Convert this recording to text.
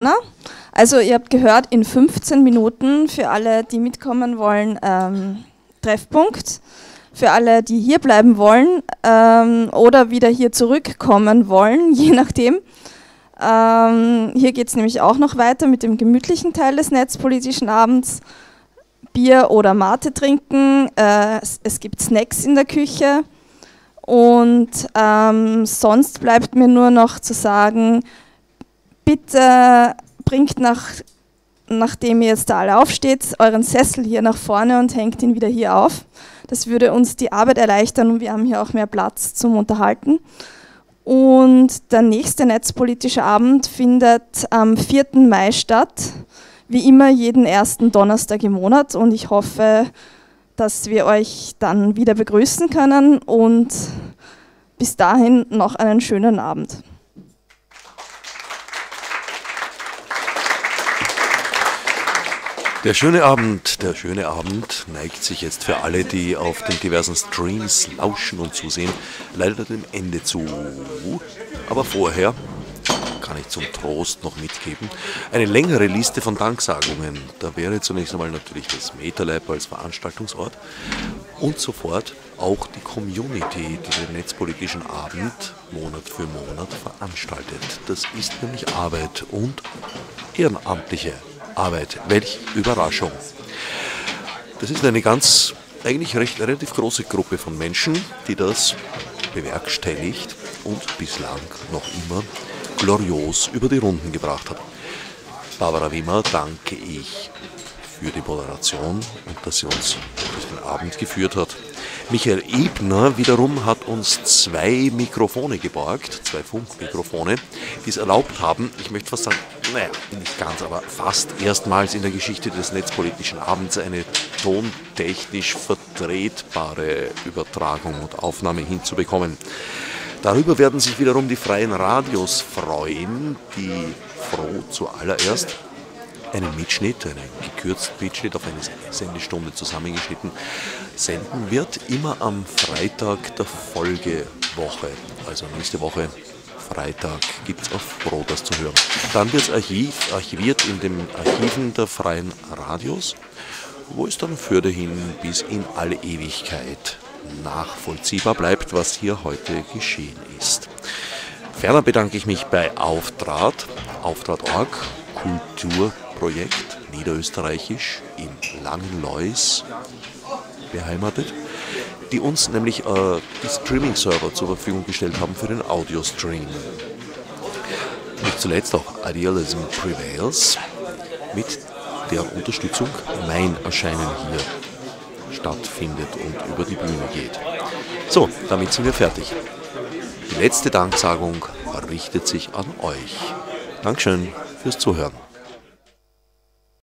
Na? Also ihr habt gehört, in 15 Minuten für alle, die mitkommen wollen, Treffpunkt. Für alle, die hier bleiben wollen oder wieder hier zurückkommen wollen, je nachdem. Hier geht es nämlich auch noch weiter mit dem gemütlichen Teil des netzpolitischen Abends. Bier oder Mate trinken, es gibt Snacks in der Küche und sonst bleibt mir nur noch zu sagen, bitte bringt nachdem ihr jetzt da alle aufsteht, euren Sessel hier nach vorne und hängt ihn wieder hier auf. Das würde uns die Arbeit erleichtern und wir haben hier auch mehr Platz zum Unterhalten. Und der nächste netzpolitische Abend findet am 4. Mai statt, wie immer jeden ersten Donnerstag im Monat und ich hoffe, dass wir euch dann wieder begrüßen können und bis dahin noch einen schönen Abend. Der schöne Abend neigt sich jetzt für alle, die auf den diversen Streams lauschen und zusehen, leider dem Ende zu. Aber vorher kann ich zum Trost noch mitgeben, eine längere Liste von Danksagungen. Da wäre zunächst einmal natürlich das MetaLab als Veranstaltungsort und sofort auch die Community, die den netzpolitischen Abend Monat für Monat veranstaltet. Das ist nämlich Arbeit und ehrenamtliche Arbeit. Welch Überraschung. Das ist eine eigentlich relativ große Gruppe von Menschen, die das bewerkstelligt und bislang noch immer glorios über die Runden gebracht hat. Barbara Wimmer danke ich für die Moderation und dass sie uns durch den Abend geführt hat. Michael Ebner wiederum hat uns 2 Mikrofone geborgt, 2 Funkmikrofone, die es erlaubt haben, ich möchte fast sagen, naja, nicht ganz, aber fast erstmals in der Geschichte des netzpolitischen Abends eine tontechnisch vertretbare Übertragung und Aufnahme hinzubekommen. Darüber werden sich wiederum die freien Radios freuen, die froh zuallererst einen Mitschnitt, einen gekürzten Mitschnitt auf eine Sendestunde zusammengeschnitten, senden wird, immer am Freitag der Folgewoche. Also nächste Woche, Freitag, gibt es auf Pro das zu hören. Dann wird es archiviert in den Archiven der freien Radios, wo es dann fürderhin bis in alle Ewigkeit nachvollziehbar bleibt, was hier heute geschehen ist. Ferner bedanke ich mich bei Auftrag.org, Kulturprojekt, niederösterreichisch, in Langenlois beheimatet, die uns nämlich die Streaming-Server zur Verfügung gestellt haben für den Audio-Stream. Nicht zuletzt auch Idealism Prevails, mit deren Unterstützung mein Erscheinen hier stattfindet und über die Bühne geht. So, damit sind wir fertig. Die letzte Danksagung richtet sich an euch. Dankeschön fürs Zuhören.